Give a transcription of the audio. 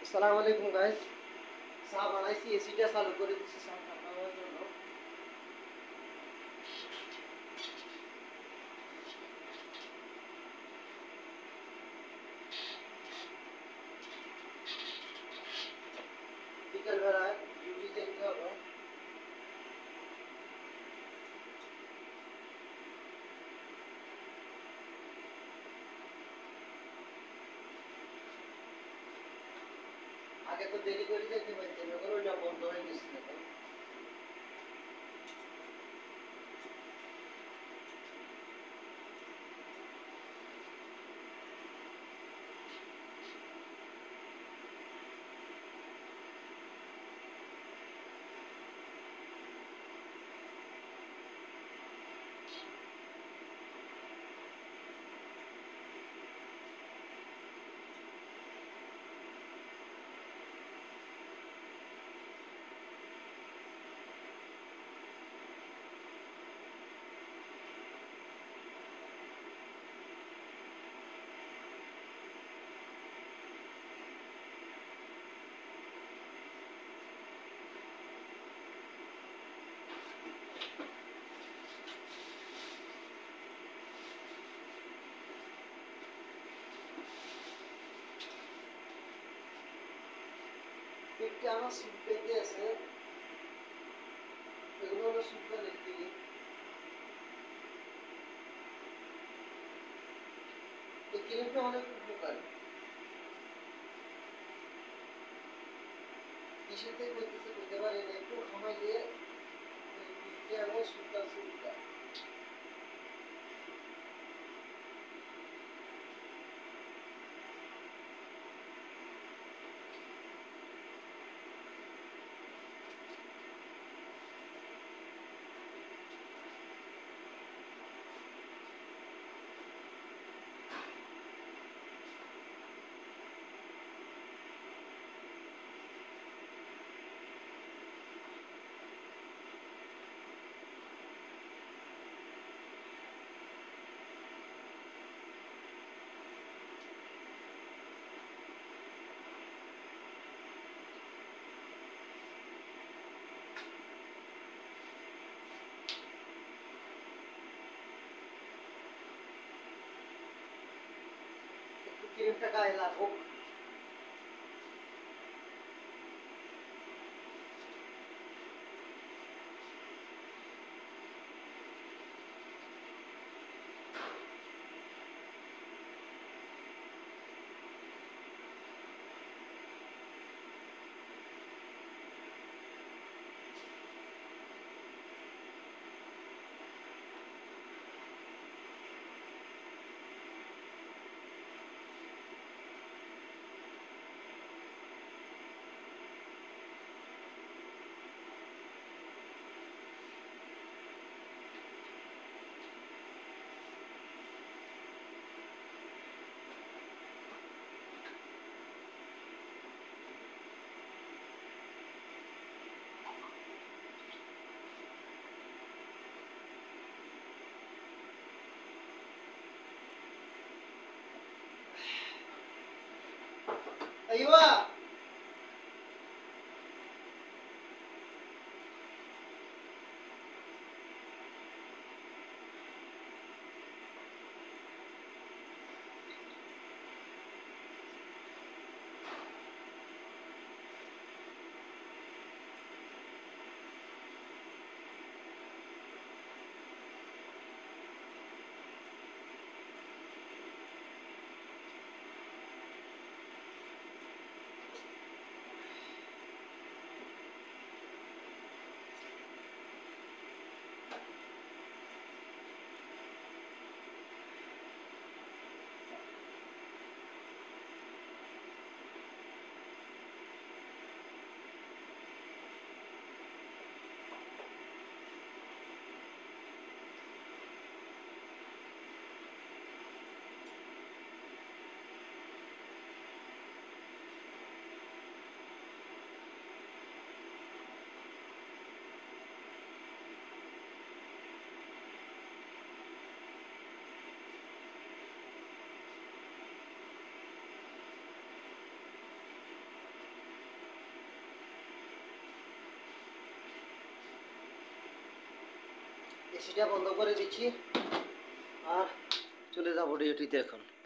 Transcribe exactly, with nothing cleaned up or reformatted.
আসসালামু আলাইকুম গাইস। চা বানাইছি, এসিটা চালু করে দিচ্ছি চা ঠান্ডা হওয়ার জন্য। বিকাল বেলায় ডিউটি যেতে হবে। আগে তো দেরি করে যেতে পারতেন, এখন ওইটা বন্ধ হয়ে গেছে। পিঠটা আমার স্যুপ পেতে আছে, এগুলো হলো স্যুপটা লিখতে। এই ক্রিমটা অনেক উপকারী। কিসেতে করতেছে করতে পারি না, একটু খামাই দিয়ে পিঠটা এবং স্যুপটা স্যুপটা একটু ক্রিমটা গায়ে লাগুক। ايوه. এসিটা বন্ধ করে দিচ্ছি আর চলে যাবো ডিউটিতে এখন।